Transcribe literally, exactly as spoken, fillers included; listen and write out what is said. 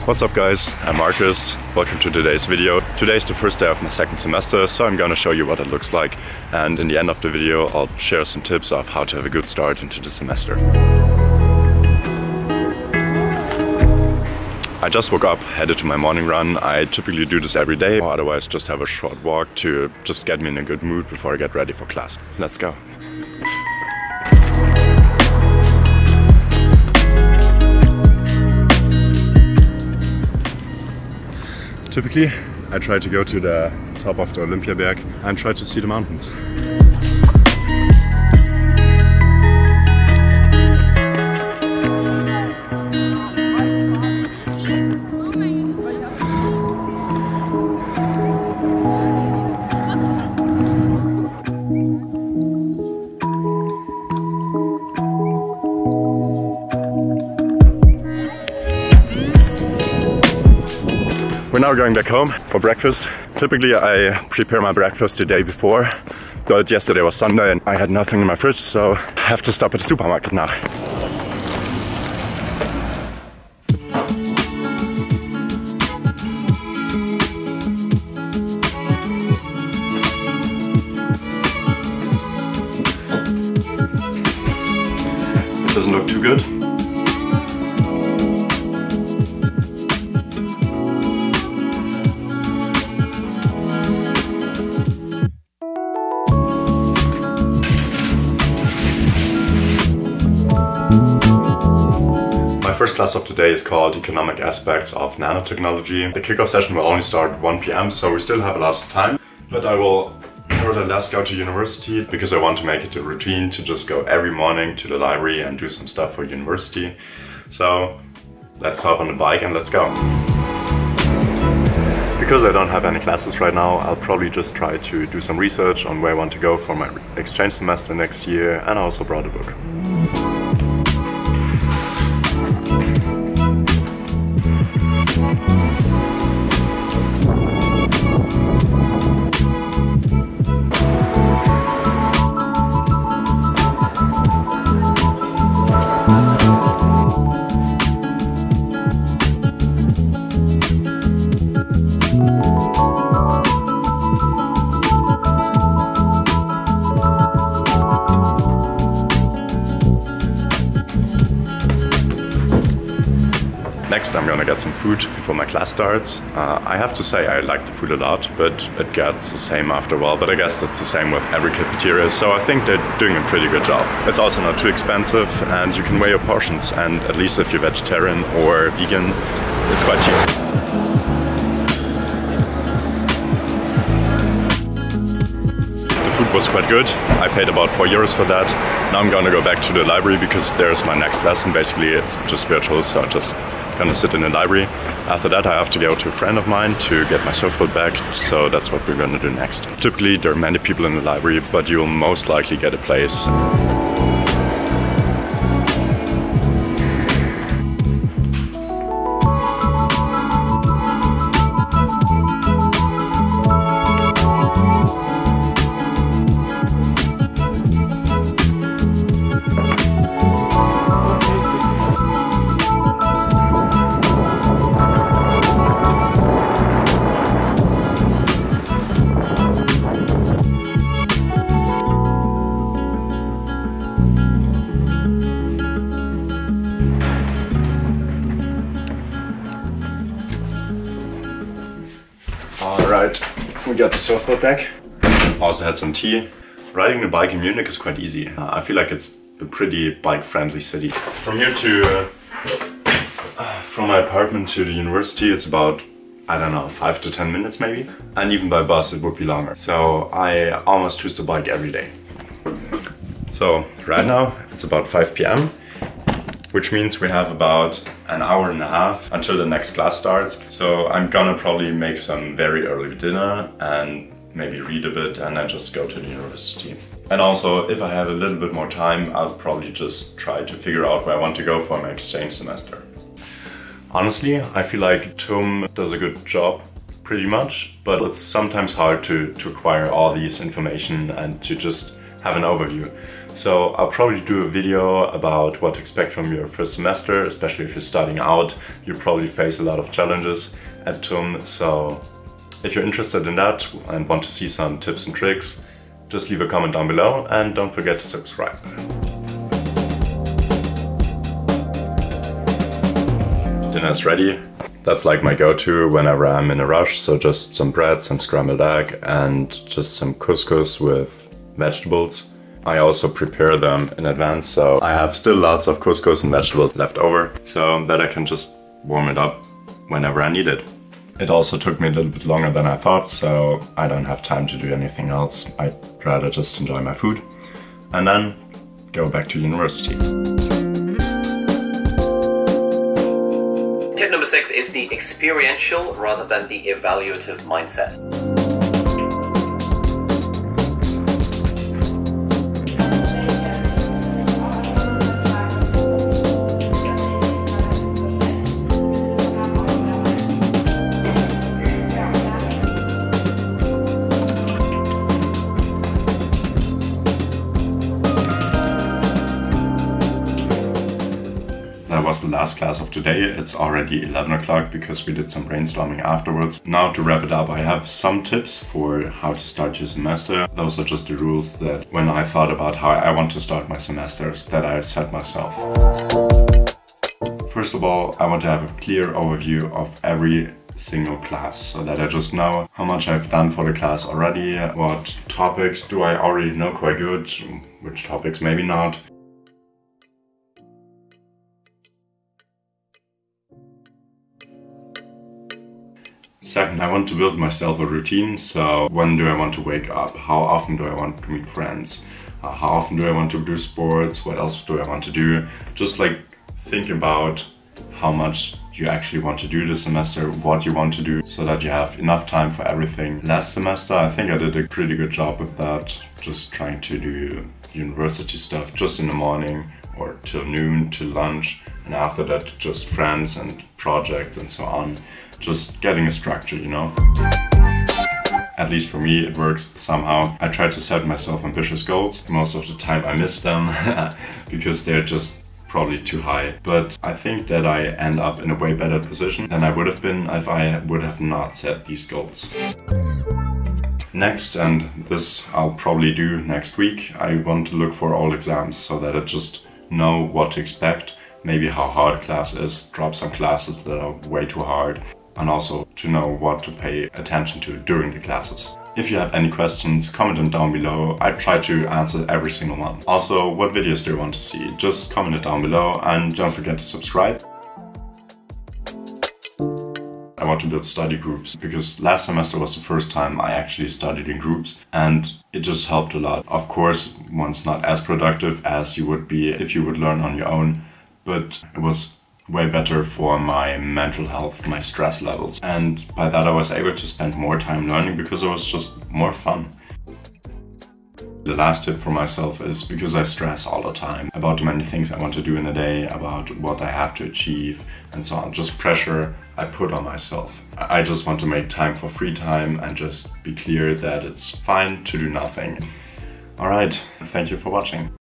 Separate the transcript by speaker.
Speaker 1: What's up guys, I'm Marcus. Welcome to today's video. Today is the first day of my second semester, so I'm gonna show you what it looks like, and in the end of the video I'll share some tips of how to have a good start into the semester. I just woke up, headed to my morning run. I typically do this every day, or otherwise just have a short walk to just get me in a good mood before I get ready for class. Let's go. Typically, I try to go to the top of the Olympiaberg and try to see the mountains. We're now going back home for breakfast. Typically I prepare my breakfast the day before, but yesterday was Sunday and I had nothing in my fridge, so I have to stop at the supermarket now. It doesn't look too good. The first class of the day is called Economic Aspects of Nanotechnology. The kickoff session will only start at one p m, so we still have a lot of time. But I will nevertheless go to university because I want to make it a routine to just go every morning to the library and do some stuff for university. So let's hop on the bike and let's go. Because I don't have any classes right now, I'll probably just try to do some research on where I want to go for my exchange semester next year, and I also brought a book. Next I'm gonna get some food before my class starts. Uh, I have to say I like the food a lot, but it gets the same after a while. But I guess that's the same with every cafeteria, so I think they're doing a pretty good job. It's also not too expensive and you can weigh your portions, and at least if you're vegetarian or vegan, it's quite cheap. The food was quite good. I paid about four euros for that. Now I'm gonna go back to the library because there's my next lesson. Basically it's just virtual, so I just gonna sit in the library. After that I have to go to a friend of mine to get my surfboard back, so that's what we're gonna do next. Typically there are many people in the library, but you will most likely get a place. Alright, we got the surfboard back. Also had some tea. Riding the bike in Munich is quite easy. Uh, I feel like it's a pretty bike-friendly city. From here to... Uh, from my apartment to the university it's about, I don't know, five to ten minutes maybe. And even by bus it would be longer. So I almost choose the bike every day. So right now it's about five p m which means we have about an hour and a half until the next class starts. So I'm gonna probably make some very early dinner and maybe read a bit and then just go to the university. And also, if I have a little bit more time, I'll probably just try to figure out where I want to go for my exchange semester. Honestly, I feel like T U M does a good job pretty much, but it's sometimes hard to, to acquire all these information and to just have an overview. So I'll probably do a video about what to expect from your first semester, especially if you're starting out. You probably face a lot of challenges at T U M, so if you're interested in that and want to see some tips and tricks, just leave a comment down below and don't forget to subscribe. Dinner's ready. That's like my go-to whenever I'm in a rush, so just some bread, some scrambled egg and just some couscous with vegetables. I also prepare them in advance, so I have still lots of couscous and vegetables left over, so that I can just warm it up whenever I need it. It also took me a little bit longer than I thought, so I don't have time to do anything else. I'd rather just enjoy my food and then go back to university.
Speaker 2: Tip number six is the experiential rather than the evaluative mindset.
Speaker 1: That was the last class of today. It's already eleven o'clock because we did some brainstorming afterwards. Now to wrap it up, I have some tips for how to start your semester. Those are just the rules that when I thought about how I want to start my semesters that I set myself. First of all, I want to have a clear overview of every single class so that I just know how much I've done for the class already, what topics do I already know quite good, which topics maybe not. Second, I want to build myself a routine, so when do I want to wake up? How often do I want to meet friends? Uh, how often do I want to do sports? What else do I want to do? Just like think about how much you actually want to do this semester, what you want to do, so that you have enough time for everything. Last semester, I think I did a pretty good job with that, just trying to do university stuff just in the morning or till noon, till lunch, and after that just friends and projects and so on. Just getting a structure, you know? At least for me, it works somehow. I try to set myself ambitious goals. Most of the time I miss them because they're just probably too high. But I think that I end up in a way better position than I would have been if I would have not set these goals. Next, and this I'll probably do next week, I want to look for all exams so that I just know what to expect. Maybe how hard a class is, drop some classes that are way too hard, and also to know what to pay attention to during the classes. If you have any questions, comment them down below. I try to answer every single one. Also, what videos do you want to see? Just comment it down below and don't forget to subscribe. I want to build study groups because last semester was the first time I actually studied in groups and it just helped a lot. Of course, one's not as productive as you would be if you would learn on your own, but it was way better for my mental health, my stress levels. And by that I was able to spend more time learning because it was just more fun. The last tip for myself is because I stress all the time about the many things I want to do in a day, about what I have to achieve and so on. Just pressure I put on myself. I just want to make time for free time and just be clear that it's fine to do nothing. Alright, thank you for watching.